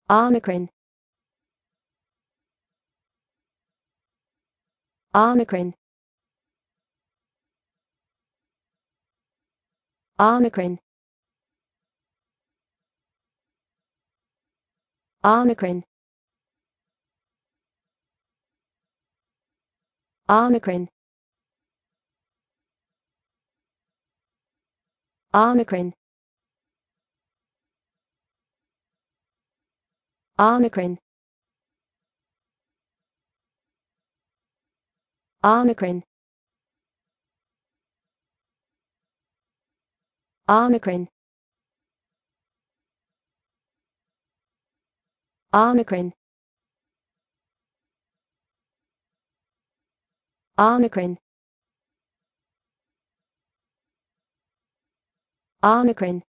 Omicron. Omicron. Omicron. Omicron. Omicron. Omicron. Omicron. Omicron. Omicron. Omicron. Omicron. Omicron.